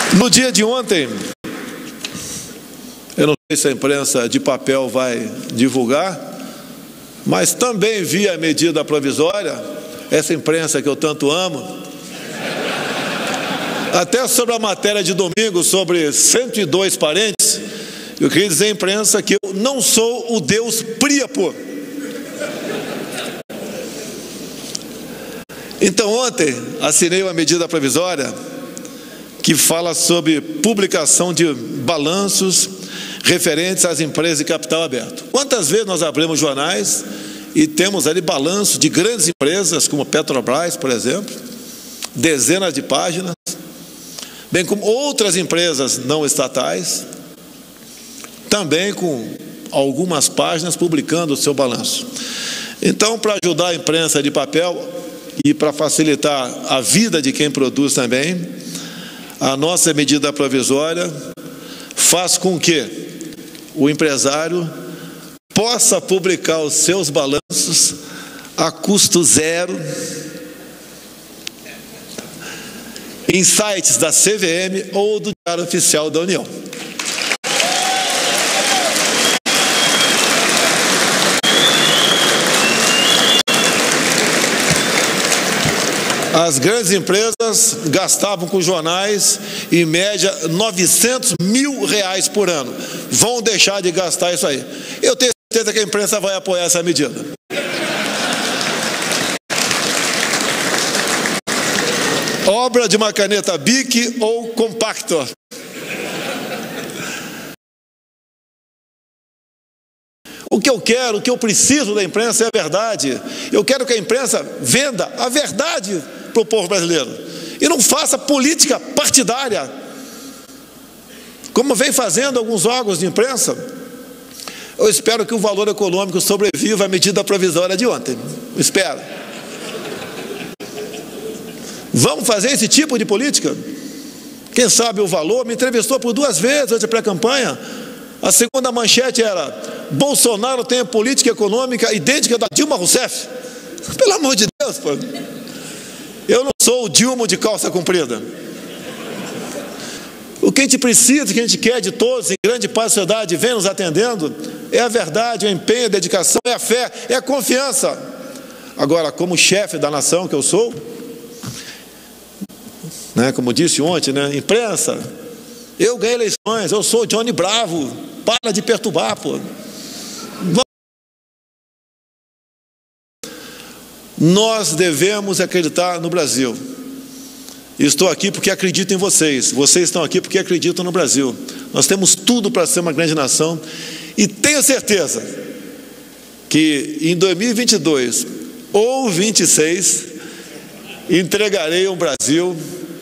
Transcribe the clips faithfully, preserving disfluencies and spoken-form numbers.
No dia de ontem, eu não sei se a imprensa de papel vai divulgar, mas também vi a medida provisória, essa imprensa que eu tanto amo, até sobre a matéria de domingo, sobre cento e dois parentes, eu queria dizer à imprensa que eu não sou o Deus Príapo. Então ontem assinei uma medida provisória que fala sobre publicação de balanços referentes às empresas de capital aberto. Quantas vezes nós abrimos jornais e temos ali balanço de grandes empresas, como Petrobras, por exemplo, dezenas de páginas, bem como outras empresas não estatais, também com algumas páginas publicando o seu balanço. Então, para ajudar a imprensa de papel e para facilitar a vida de quem produz também, a nossa medida provisória faz com que o empresário possa publicar os seus balanços a custo zero em sites da C V M ou do Diário Oficial da União. As grandes empresas gastavam com jornais, em média, novecentos mil reais por ano. Vão deixar de gastar isso aí. Eu tenho certeza que a imprensa vai apoiar essa medida. Obra de uma caneta Bic ou Compactor. O que eu quero, o que eu preciso da imprensa é a verdade. Eu quero que a imprensa venda a verdade para o povo brasileiro e não faça política partidária, como vem fazendo alguns órgãos de imprensa. Eu espero que o Valor Econômico sobreviva à medida provisória de ontem. Eu espero. Vamos fazer esse tipo de política? Quem sabe o Valor me entrevistou por duas vezes antes da pré-campanha. A segunda manchete era: Bolsonaro tem a política econômica idêntica da Dilma Rousseff. Pelo amor de Deus, pô. Eu não sou o Dilma de calça comprida. O que a gente precisa, o que a gente quer de todos, em grande parte da sociedade, vem nos atendendo, é a verdade, é o empenho, a dedicação, é a fé, é a confiança. Agora, como chefe da nação que eu sou, né, como disse ontem, né, imprensa, eu ganhei eleições, eu sou Johnny Bravo, para de perturbar, pô. Nós devemos acreditar no Brasil. Estou aqui porque acredito em vocês. Vocês estão aqui porque acreditam no Brasil. Nós temos tudo para ser uma grande nação. E tenho certeza que em dois mil e vinte e dois ou vinte e seis entregarei um Brasil,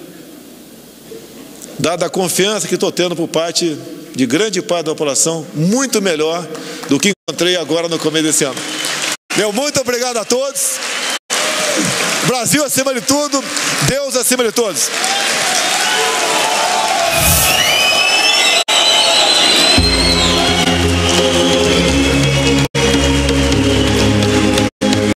dada a confiança que estou tendo por parte de grande parte da população, muito melhor do que encontrei agora no começo desse ano. Meu muito obrigado a todos. Brasil acima de tudo, Deus acima de todos.